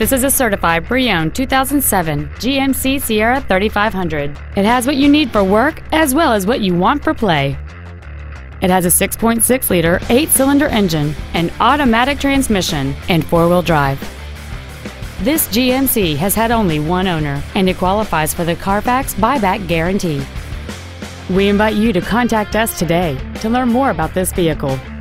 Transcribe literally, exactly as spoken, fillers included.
This is a certified pre-owned two thousand seven G M C Sierra thirty-five hundred. It has what you need for work as well as what you want for play. It has a six point six liter eight-cylinder engine, an automatic transmission, and four-wheel drive. This G M C has had only one owner, and it qualifies for the Carfax buyback guarantee. We invite you to contact us today to learn more about this vehicle.